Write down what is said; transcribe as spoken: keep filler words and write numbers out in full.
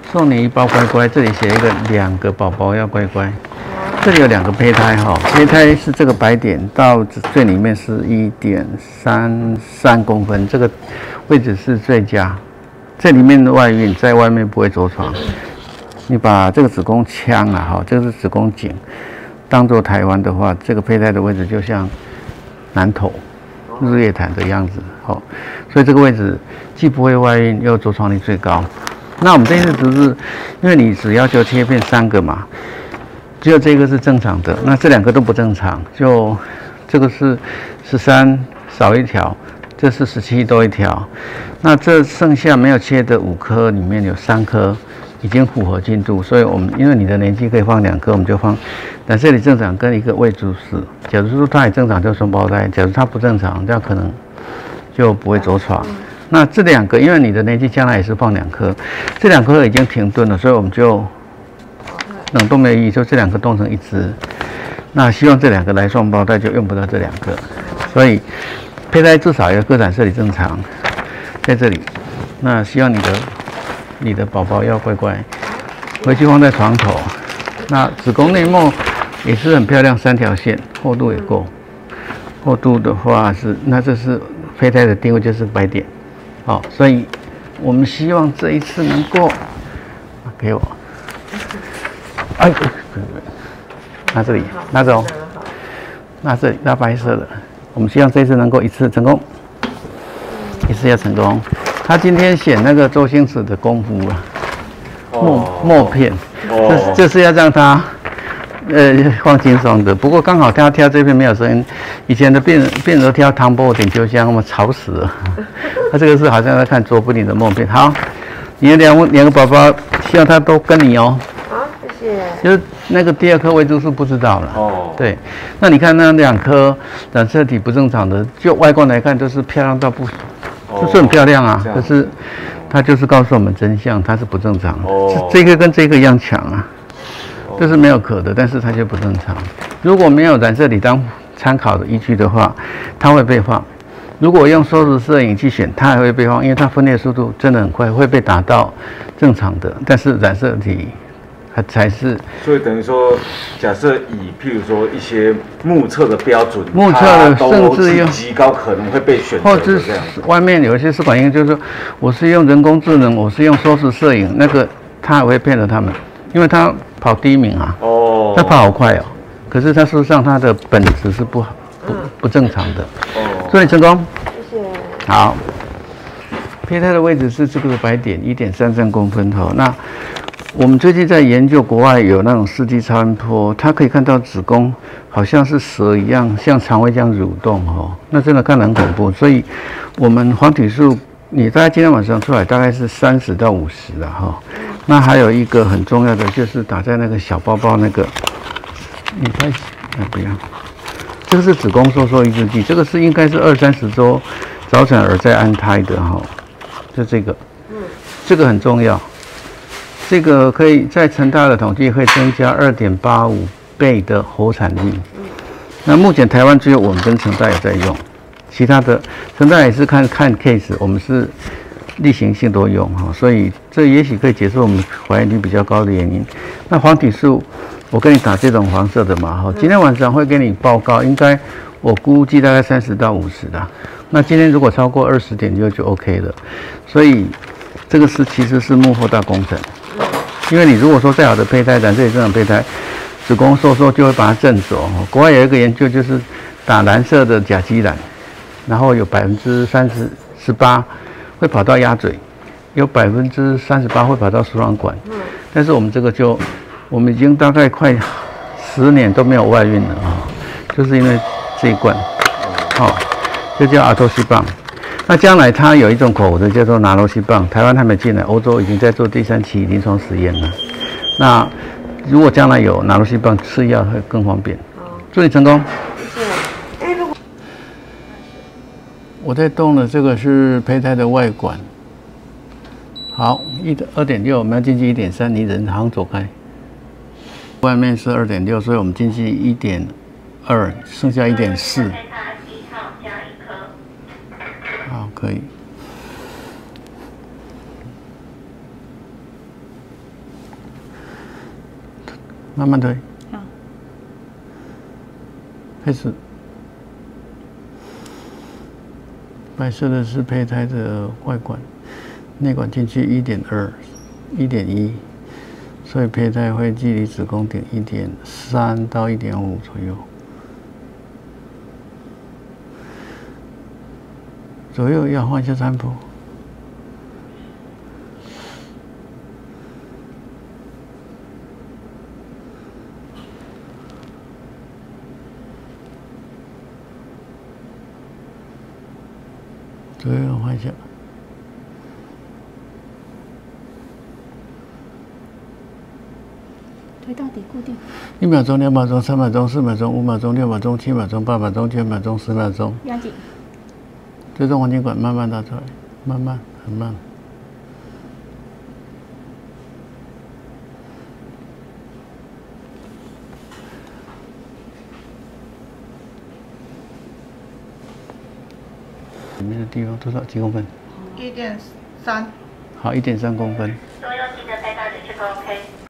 送你一包乖乖，这里写一个两个宝宝要乖乖。这里有两个胚胎哈，胚胎是这个白点到最里面是 一点三三公分，这个位置是最佳。这里面的外孕，在外面不会着床。你把这个子宫腔啊，哈，这个是子宫颈，当做台湾的话，这个胚胎的位置就像南投日月潭的样子，好，所以这个位置既不会外孕，又着床率最高。那我们这次只是，因为你只要求切片三个嘛，只有这个是正常的，那这两个都不正常，就这个是十三少一条，这是十七多一条，那这剩下没有切的五颗里面有三颗已经符合进度，所以我们因为你的年纪可以放两颗，我们就放。但这里正常跟一个未注释，假如说它也正常就双胞胎，假如它不正常，这样可能就不会着床。那这两个，因为你的年纪将来也是放两颗，这两颗已经停顿了，所以我们就冷冻没有意义，就这两个冻成一只。那希望这两个来双胞胎就用不到这两个，所以胚胎至少要各染色体正常，在这里。那希望你的你的宝宝要乖乖，回去放在床头。那子宫内膜也是很漂亮，三条线，厚度也够。厚度的话是，那这是胚胎的定位就是白点。好，所以我们希望这一次能够给我，哎，拿这里，拿走，拿这里，拿白色的。我们希望这一次能够一次成功，一次要成功。他今天选那个周星驰的功夫啊，默默片，这这是要让他呃放轻松的。不过刚好他跳这边没有声音，以前的变变柔跳唐伯虎点秋香，我们吵死了。他这个是好像在看卓别林的默片。好，你的两两个宝宝，希望他都跟你哦。 好，谢谢。 就是那个第二颗未注是不知道了。哦。对，那你看那两颗染色体不正常的，就外观来看都是漂亮到不，就是很漂亮啊。可是它就是告诉我们真相，它是不正常的。哦。这个跟这个一样强啊，这是没有壳的，但是它就不正常。如果没有染色体当参考的依据的话，它会被放。如果用缩时摄影去选，它还会被放，因为它分裂速度真的很快，会被打到正常的。但是染色体它才是。 所以等于说，假设以譬如说一些目测的标准， 目测的甚至用极高可能会被选择或者这样。 外面有一些试管婴儿就是说，我是用人工智能，我是用缩时摄影，那个它还会骗了他们，因为它跑第一名啊，哦，它跑好快哦，可是它事实上它的本质是不不不正常的。哦。祝你成功， 谢谢。 好，胚胎的位置是这个白点 一点三三公分哈。那我们最近在研究，国外有那种四 D 超音波，它可以看到子宫好像是蛇一样，像肠胃这样蠕动哈。那真的看得很恐怖，所以我们黄体素，你大概今天晚上出来大概是三十到五十了哈。那还有一个很重要的就是打在那个小包包那个，你太啊不要。这个是子宫收缩抑制剂，这个是应该是二三十周早产儿在安胎的哈，就这个，这个很重要，这个可以在成大的统计会增加二点八五倍的活产率。那目前台湾只有我们跟成大有在用，其他的成大也是看看 case， 我们是例行性都用哈，所以这也许可以解释我们怀孕率比较高的原因。那黄体素。我跟你打这种黄色的嘛，哈，今天晚上会给你报告，应该我估计大概三十到五十的。那今天如果超过二十点六就 OK 了，所以这个是其实是幕后大工程，因为你如果说再好的胚胎，染色体正常胚胎，子宫收缩就会把它震走。国外有一个研究就是打蓝色的甲基染，然后有百分之三十十八会跑到鸭嘴，有百分之三十八会跑到输卵管，但是我们这个就。我们已经大概快十年都没有外孕了啊，就是因为这一罐，好、哦，这叫阿托西棒。那将来它有一种口服的叫做拿罗西棒，台湾还没进来，欧洲已经在做第三期临床实验了。那如果将来有拿罗西棒吃药会更方便。祝你成功。 谢谢。哎，如果我在动的这个是胚胎的外管。好，一二点六，我们要进去一点三，你人好像走开。外面是二点六，所以我们进去一点二，剩下一点四。好，可以。 慢慢推。 好。 开始。白色的是胚胎的外管，内管进去一点二、一点一，所以胚胎会距离子宫顶一点三到一点五左右。左右要换一下占卜。左右换一下。 推到底固定。 一秒钟、两秒钟、三秒钟、四秒钟、五秒钟、六秒钟、七秒钟、八秒钟、九秒钟、十秒钟。 压紧。 最终黄金管慢慢打出来，慢慢，很慢。里面的地方多少？几公分？ 一点三。 好，一点三公分。 所有记得带到的这个 OK。